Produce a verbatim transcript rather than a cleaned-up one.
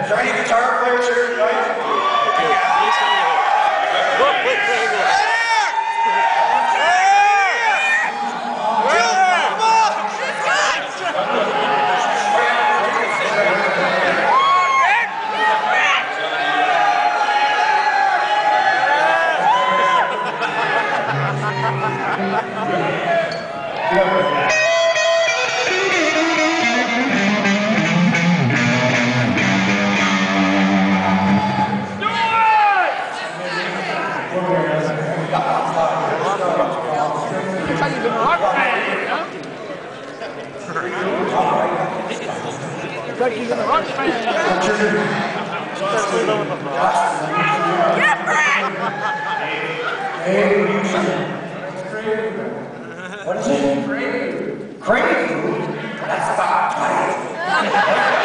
Is there any guitar players here tonight? Look, wait, wait, wait. But he's in the rock fan. Get back! Hey, what is it? Crave. Crave? That's not right.